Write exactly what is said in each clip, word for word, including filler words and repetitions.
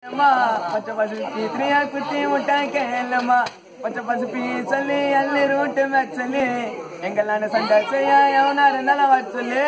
பச்சை பசு பீத்திரியா குத்தி முட்டா கேளமா பச்சை பசு பீசலி அள்ளி ரூட்டு மேக்ஸலி எங்களான சண்டை செய்ய எவனா இருந்தாலும் வர சொல்லி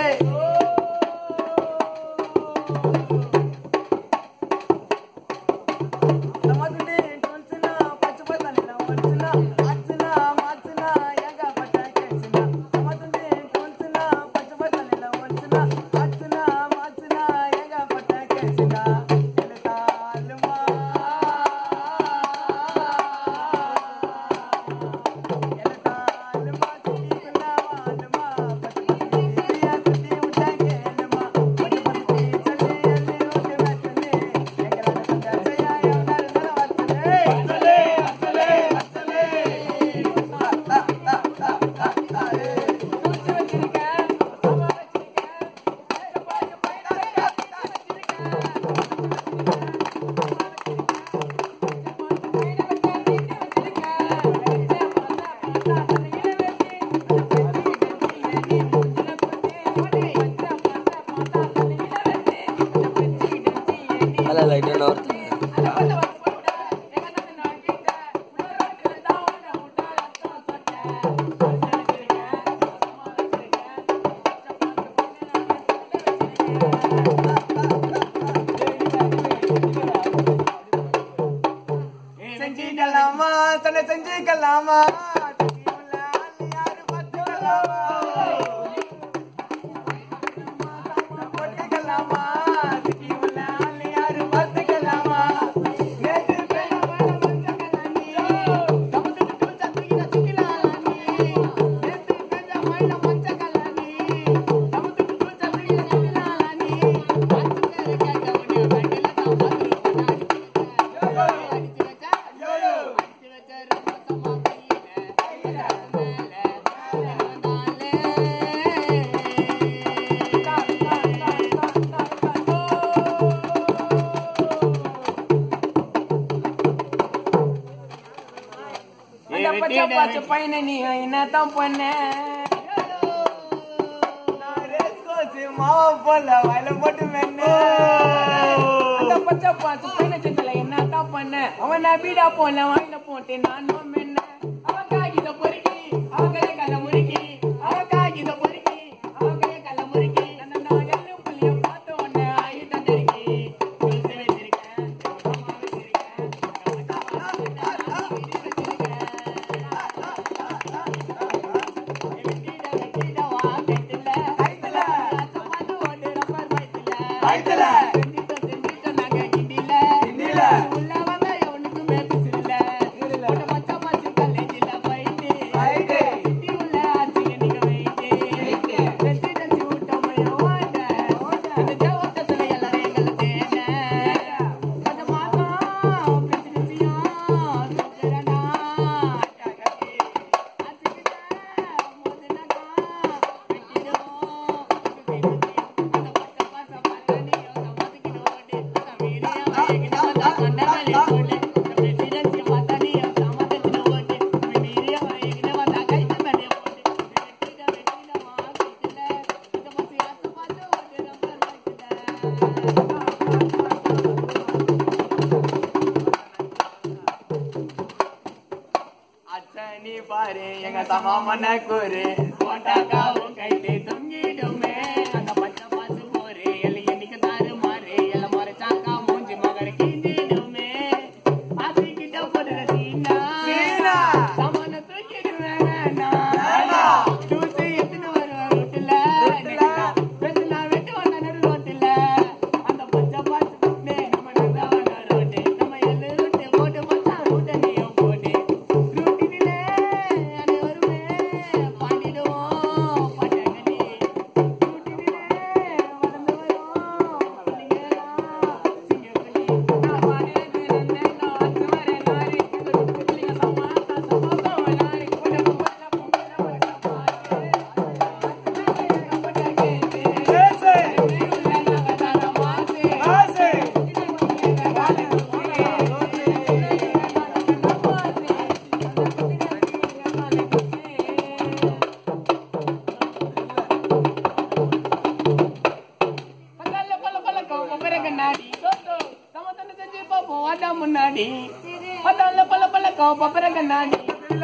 செஞ்சிக்கலாமா தன்னை செஞ்சிக்கலாமா பச்சை பையனை நீ என்னத்தான் பண்ண மாவ போல வயல போட்டு மென்ன அந்த பச்சை பாச்சு பையனை செஞ்சல என்னத்தான் பண்ண அவன் பீடா போல வாயில போட்டு நானும் மென்ன அவன் காகித பொறுக்கி அவன் கைய கல்ல முறுக்கி அவன் காகித பொறுக்கி அவன் கைய கல்ல முறுக்கி அந்த நான் எல்லு புள்ளிய பார்த்த உடனே ஆயிட்டம் தெரிக்கி குளித்து வச்சிருக்கேன் அச்சனி பாரு எங்க தமாமன கூறு போட்டாக்காவும் கைட்டு தொங்கிடுமே அந்த பச்சை பாசு போரு எல்லை என்னைக்கு தாரு மாறு எல்ல மாறு சாக்கா மூஞ்சி மகர கிண்டிடுமே அது கிட்ட போடுற சீனா சமான தூக்கிடுவேன் தூசி எத்தனை வருவ ரோட்டுல வெச்சு நான் வெட்டு வந்த நடு ரோட்டுல அந்த பச்சை பாசு நம்ம நல்லா வந்த ரோட்டு நம்ம எல்லு ரோட்டு போட்டு பச்சா ரோட்டை நீயும் போட்டு ரோட்டிலே அது வருவே பாண்டிடுவோம் பட்டகனி போவாதா முன்னாடி பத்தால பல பல கோப்பற கண்ணாடி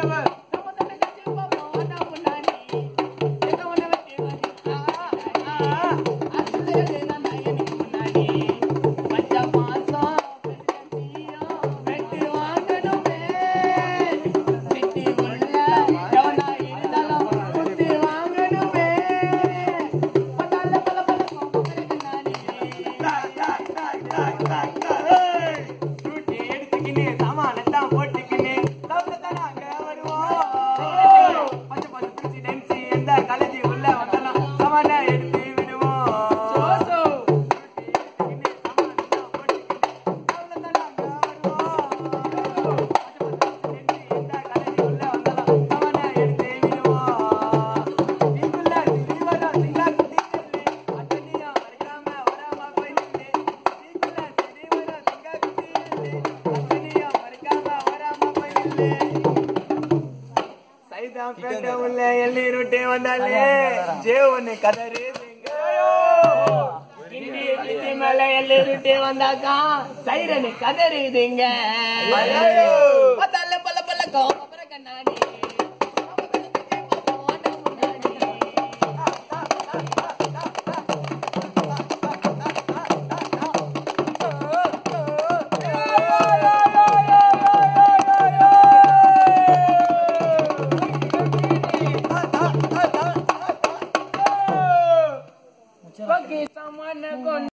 எல்லிருட்டே வந்தாலே ஜேவனு கதறி மேல எல்லிருட்டே வந்தாக்கா சைரனு கதறிதுங்க பல பல பல